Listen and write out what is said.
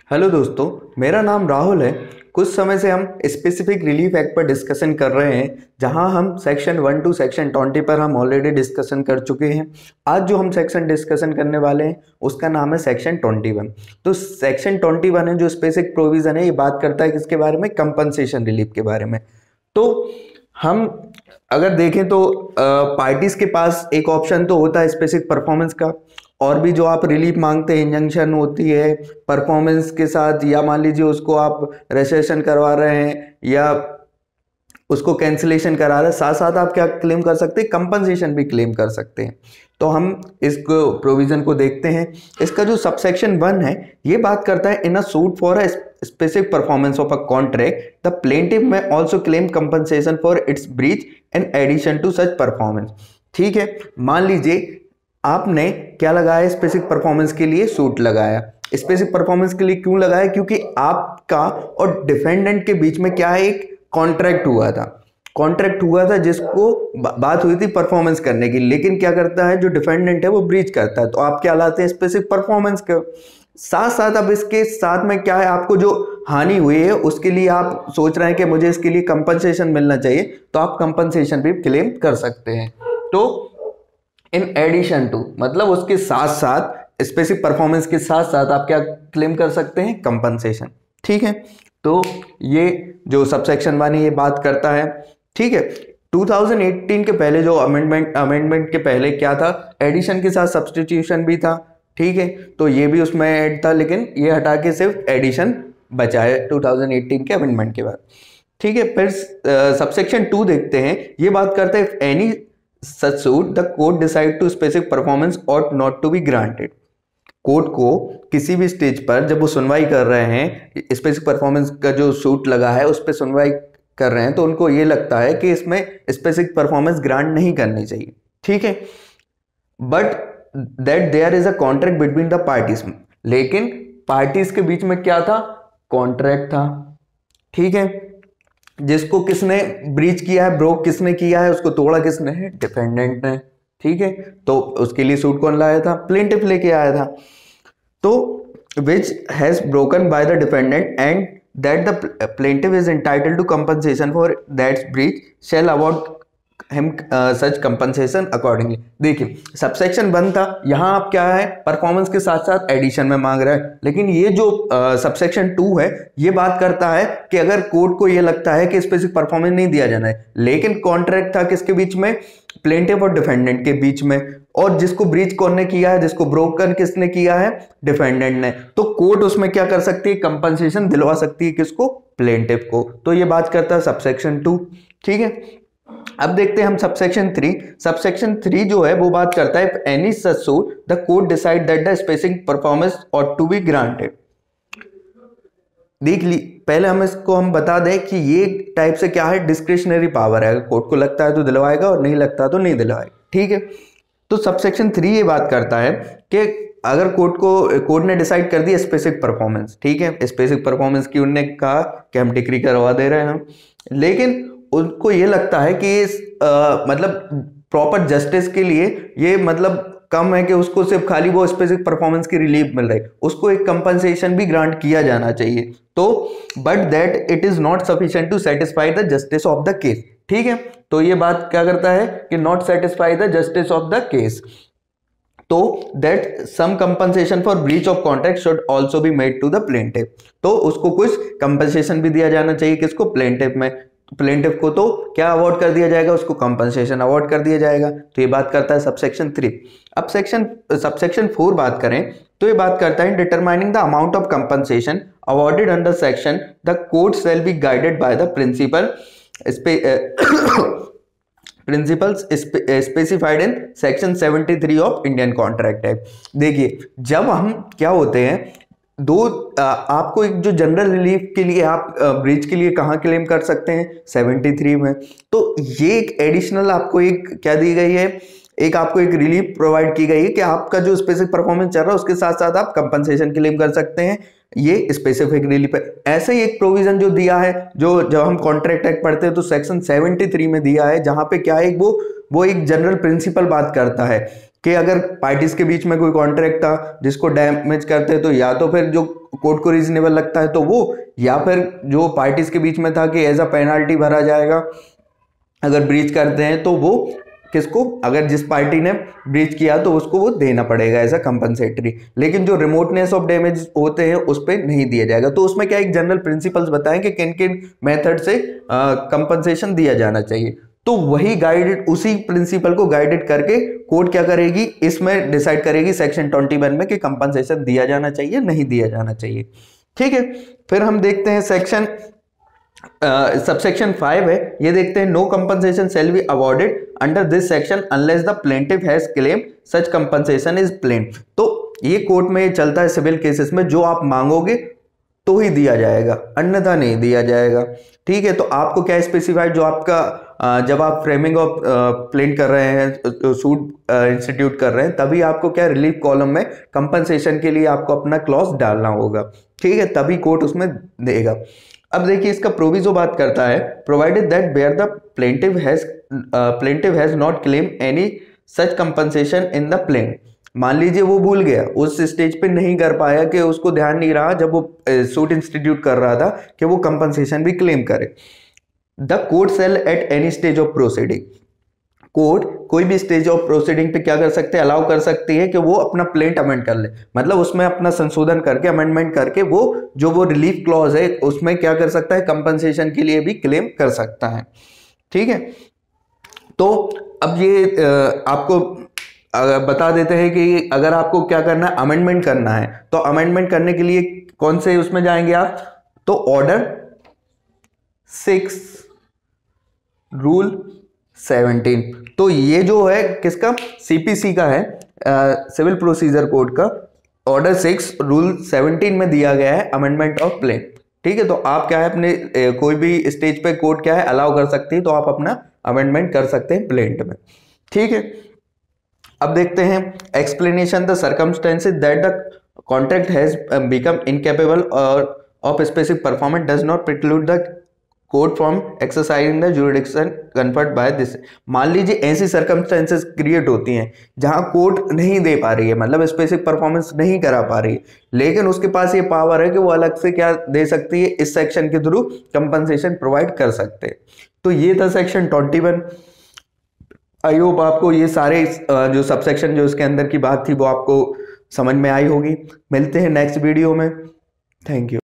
Hello दोस्तों, मेरा नाम राहुल है। कुछ समय से हम स्पेसिफिक रिलीफ एक्ट पर डिस्कशन कर रहे हैं, जहां हम सेक्शन 1 टू सेक्शन 20 पर हम ऑलरेडी डिस्कशन कर चुके हैं। आज जो हम सेक्शन डिस्कशन करने वाले हैं उसका नाम है सेक्शन 21। तो सेक्शन 21 है जो स्पेसिफिक प्रोविज़न है, ये बात करता है किसके बारे में, कंपनसेशन रिलीफ के बारे में। तो हम अगर देखें तो पार्टीज के पास एक ऑप्शन तो होता है स्पेसिफिक परफॉर्मेंस का, और भी जो आप रिलीफ मांगते हैं, इंजंक्शन होती है परफॉर्मेंस के साथ, या मान लीजिए उसको आप रेसेशन करवा रहे हैं या उसको कैंसिलेशन करा रहे हैं, साथ साथ आप क्या क्लेम कर सकते हैं, कंपनसेशन भी क्लेम कर सकते हैं। तो हम इस प्रोविजन को देखते हैं। इसका जो सबसेक्शन 1 है ये बात करता है, in a suit for a specific performance of a contract the plaintiff may also claim compensation for its breach in addition to such performance. ठीक है, मान लीजिए आपने क्या लगाया, स्पेसिफिक परफॉर्मेंस के लिए सूट लगाया। स्पेसिफिक परफॉर्मेंस के लिए क्यों लगाया, क्योंकि आपका और डिफेंडेंट के बीच में क्या है, एक कॉन्ट्रैक्ट हुआ था जिसको बात हुई थी परफॉर्मेंस करने की, लेकिन क्या करता है जो डिफेंडेंट है वो ब्रीच करता है, तो आप क्या लाते हैं, स्पेसिफिक परफॉर्मेंस के साथ साथ। अब इसके साथ में क्या है, आपको जो हानि हुई है उसके लिए आप सोच रहे हैं कि मुझे इसके लिए कंपनसेशन मिलना चाहिए, तो आप कंपनसेशन भी क्लेम कर सकते हैं। तो इन एडिशन टू मतलब उसके साथ साथ, स्पेसिफिक परफॉर्मेंस के साथ साथ आप क्या क्लेम कर सकते हैं, कंपनसेशन। ठीक है, तो ये जो सबसेक्शन 1 है ये बात करता है। ठीक है, 2018 के पहले जो अमेंडमेंट के पहले क्या था, एडिशन के साथ सब्सटीट्यूशन भी था। ठीक है, तो ये भी उसमें ऐड था, लेकिन ये हटा के सिर्फ एडिशन बचा है 2018 के अमेंडमेंट के बाद। ठीक है, फिर सबसेक्शन 2 देखते हैं। ये बात करता है, any such suit the court decide to specific performance ought not to be granted. Court को किसी भी स्टेज पर जब वो सुनवाई कर रहे हैं, स्पेसिफिक परफॉर्मेंस का जो सूट लगा है उस पर सुनवाई कर रहे हैं, तो उनको ये लगता है कि इसमें स्पेसिफिक परफॉर्मेंस ग्रांट नहीं करनी चाहिए। ठीक है, but that there is a contract between the parties, लेकिन पार्टीज के बीच में क्या था, कॉन्ट्रैक्ट था। ठीक है, जिसको किसने ब्रीच किया है, ब्रोक किसने किया है, उसको तोड़ा किसने है, डिफेंडेंट ने। ठीक है, तो उसके लिए सूट कौन लाया था, प्लेंटिफ लेके आया था। तो which has broken by the defendant and that the plaintiff is entitled to compensation for that breach shall award him such compensation accordingly. देखिए, सबसेक्शन 1 था, यहाँ आप क्या है, परफॉर्मेंस के साथ साथ एडिशन में मांग रहा है, लेकिन ये जो सबसेक्शन 2 है ये बात करता है कि अगर कोर्ट को ये लगता है कि स्पेसिफिक परफॉर्मेंस नहीं दिया जाना है, लेकिन कॉन्ट्रैक्ट था किसके बीच में, प्लेंटिफ और डिफेंडेंट के बीच में, और जिसको ब्रीच कौन ने किया है, जिसको ब्रोकन किसने किया है, डिफेंडेंट ने, तो कोर्ट उसमें क्या कर सकती है, कंपनसेशन दिलवा सकती है, किसको, प्लेंटिफ को। तो ये बात करता है सबसेक्शन 2। ठीक है, अब देखते हैं हम सबसेक्शन 3। सबसेक्शन 3 जो है वो बात करता है, any such suit the court decide that the specific performance ought to be granted. देख ली, पहले हम बता दें कि ये टाइप से क्या है, डिस्क्रिशनरी पावर है, कोर्ट को लगता है तो दिलवाएगा और नहीं लगता तो नहीं दिलवाएगा। ठीक है, तो सबसेक्शन 3 ये बात करता है कि अगर कोर्ट ने डिसाइड कर दिया स्पेसिफिक परफॉर्मेंस, ठीक है, स्पेसिफिक परफॉर्मेंस की उन्होंने कहा कि हम डिक्री करवा दे रहे हैं हम, लेकिन उनको ये लगता है कि मतलब प्रॉपर जस्टिस के लिए ये मतलब कम है कि उसको सिर्फ खाली वो स्पेसिफिक परफॉर्मेंस की रिलीफ मिल रही है, उसको एक कंपनसेशन भी ग्रांट किया जाना चाहिए। तो but that it is not sufficient to satisfy the justice of the case. ठीक है, तो ये बात क्या करता है कि not satisfy the justice of the case, तो that some compensation for breach of contract should also be made to the plaintiff. तो उसको कुछ कंपनसेशन भी दिया जाना चाहिए, किसको, प्लेंटिफ में। प्लेंटिफ को तो क्या अवॉर्ड कर दिया जाएगा, उसको कंपनसेशन अवॉर्ड कर दिया जाएगा। तो ये बात करता है सबसेक्शन 3। अब सबसेक्शन 4 बात करें तो ये बात करता है, determining the amount of compensation awarded under section the court shall be guided by the principles specified in section 73 of Indian contract act. देखिए, जब हम क्या होते हैं, आपको एक जो जनरल रिलीफ के लिए आप ब्रीच के लिए कहाँ क्लेम कर सकते हैं, 73 में। तो ये एक एडिशनल आपको एक क्या दी गई है, आपको एक रिलीफ प्रोवाइड की गई है कि आपका जो स्पेसिफिक परफॉर्मेंस चल रहा है उसके साथ साथ आप कंपनसेशन क्लेम कर सकते हैं, ये स्पेसिफिक रिलीफ है। ऐसे ही एक प्रोविजन जो दिया है, जो जब हम कॉन्ट्रैक्ट एक्ट पढ़ते हैं तो सेक्शन 73 में दिया है, जहां पे क्या है, वो एक जनरल प्रिंसिपल बात करता है कि अगर पार्टीज के बीच में कोई कॉन्ट्रैक्ट था जिसको डैमेज करते तो या तो फिर जो कोर्ट को रीजनेबल लगता है तो वो, या फिर जो पार्टीज के बीच में था कि एज अ पेनाल्टी भरा जाएगा अगर ब्रीच करते हैं तो वो किसको, अगर जिस पार्टी ने ब्रीच किया तो उसको वो देना पड़ेगा एज अ कंपनसेटरी। लेकिन जो रिमोटनेस ऑफ डैमेज होते हैं उस पर नहीं दिया जाएगा। तो उसमें क्या एक जनरल प्रिंसिपल्स बताएं कि किन किन मेथड से कंपनसेशन दिया जाना चाहिए। तो वही गाइडेड, उसी प्रिंसिपल को गाइडेड करके कोर्ट क्या करेगी, इसमें डिसाइड करेगी सेक्शन 21 में कि कंपनसेशन दिया जाना चाहिए नहीं दिया जाना चाहिए। ठीक है, फिर हम देखते हैं सेक्शन सबसेक्शन 5 है, ये देखते हैं no compensation shall be awarded under this section unless the plaintiff has claim such compensation is plaint. तो ये कोर्ट में चलता है सिविल केसेस में, जो आप मांगोगे तो ही दिया जाएगा, अन्यथा नहीं दिया जाएगा। ठीक है, तो आपको क्या स्पेसिफाइड, जो आपका जब आप फ्रेमिंग ऑफ प्लेन कर रहे हैं, सूट इंस्टीट्यूट कर रहे हैं, तभी आपको क्या रिलीफ कॉलम में कंपनसेशन के लिए आपको अपना क्लॉज डालना होगा। ठीक है, तभी कोर्ट उसमें देगा। अब देखिए इसका प्रोविजो बात करता है, provided that where the plaintiff has not claim any such compensation in the plaint. मान लीजिए वो भूल गया, उस स्टेज पे नहीं कर पाया, कि उसको ध्यान नहीं रहा जब वो सूट इंस्टीट्यूट कर रहा था कि वो कंपनसेशन भी क्लेम करे। The court shall at any stage of proceeding, court कोई भी स्टेज ऑफ प्रोसीडिंग पे क्या कर सकते हैं, अलाउ कर सकती है कि वो अपना प्लेंट अमेंड कर ले, मतलब उसमें अपना संशोधन करके अमेंडमेंट करके वो जो वो रिलीफ क्लॉज है उसमें क्या कर सकता है, कंपनसेशन के लिए भी क्लेम कर सकता है। ठीक है, तो अब ये आपको बता देते हैं कि अगर आपको क्या करना है, अमेंडमेंट करना है, तो अमेंडमेंट करने के लिए कौन से उसमें जाएंगे आप, तो ऑर्डर 6 रूल 17। तो ये जो है किसका, सीपीसी का है, सिविल प्रोसीजर कोड का ऑर्डर 6 रूल 17 में दिया गया है अमेंडमेंट ऑफ प्लेन। ठीक है, तो आप क्या है अपने कोई भी स्टेज पे कोर्ट क्या है अलाउ कर सकती है, तो आप अपना अमेंडमेंट कर सकते हैं प्लेंट में। ठीक है, अब देखते हैं explanation the circumstances that the contract has become incapable और of specific performance does not preclude the court from exercising the jurisdiction conferred by this. मान लीजिए ऐसी सर्कमस्टेंसेस क्रिएट होती हैं जहां कोर्ट नहीं दे पा रही है, मतलब स्पेसिफिक परफॉर्मेंस नहीं करा पा रही है, लेकिन उसके पास ये पावर है कि वो अलग से क्या दे सकती है, इस सेक्शन के थ्रू कंपनसेशन प्रोवाइड कर सकते हैं। तो ये था सेक्शन 21। आई होप आपको ये सारे जो सबसेक्शन जो इसके अंदर की बात थी वो आपको समझ में आई होगी। मिलते हैं नेक्स्ट वीडियो में। Thank you.